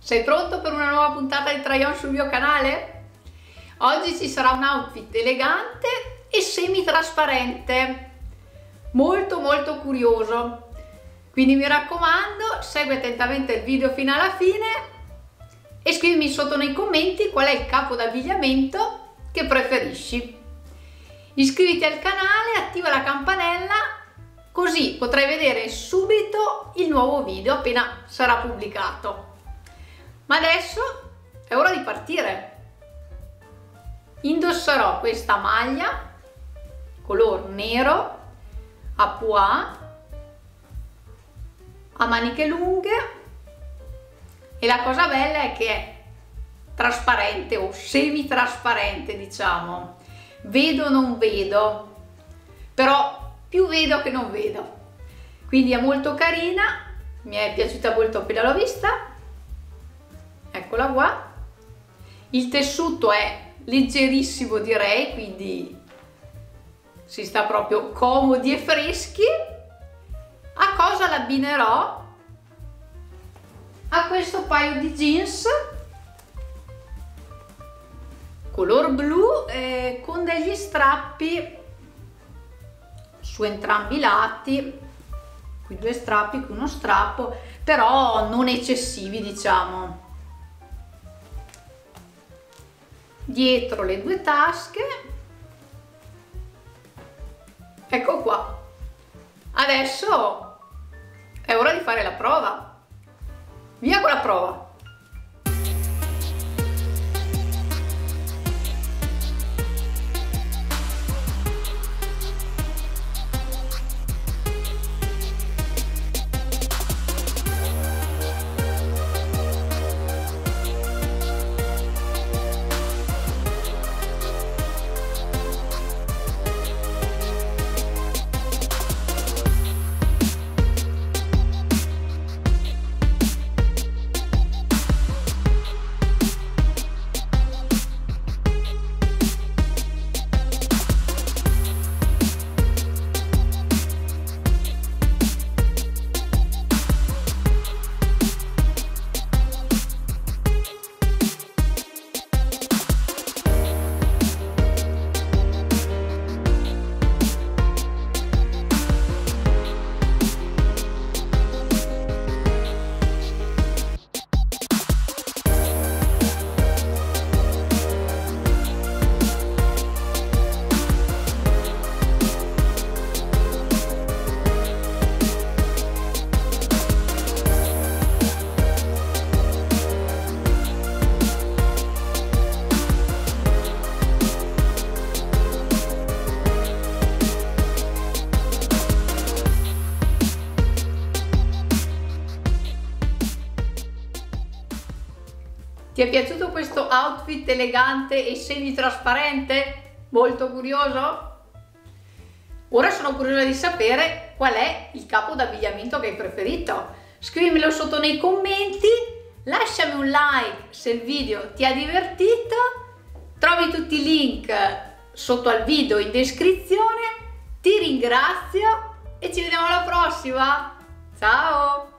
Sei pronto per una nuova puntata di Try On sul mio canale? Oggi ci sarà un outfit elegante e semi-trasparente, molto curioso. Quindi mi raccomando, segui attentamente il video fino alla fine e scrivimi sotto nei commenti qual è il capo d'abbigliamento che preferisci. Iscriviti al canale, attiva la campanella, così potrai vedere subito il nuovo video appena sarà pubblicato. Ma adesso è ora di partire. Indosserò questa maglia color nero a pois a maniche lunghe e la cosa bella è che è trasparente o semi-trasparente, diciamo. Vedo non vedo, però più vedo che non vedo. Quindi è molto carina, mi è piaciuta molto appena l'ho vista. Eccola qua. Il tessuto è leggerissimo, direi, quindi si sta proprio comodi e freschi. A cosa l'abbinerò? A questo paio di jeans color blu con degli strappi su entrambi i lati, qui due strappi, qui uno strappo, però non eccessivi, diciamo. Dietro le due tasche, ecco qua. Adesso è ora di fare la prova. Via con la prova! Ti è piaciuto questo outfit elegante e semi-trasparente? Molto curioso? Ora sono curiosa di sapere qual è il capo d'abbigliamento che hai preferito. Scrivimelo sotto nei commenti, lasciami un like se il video ti ha divertito, trovi tutti i link sotto al video in descrizione, ti ringrazio e ci vediamo alla prossima! Ciao!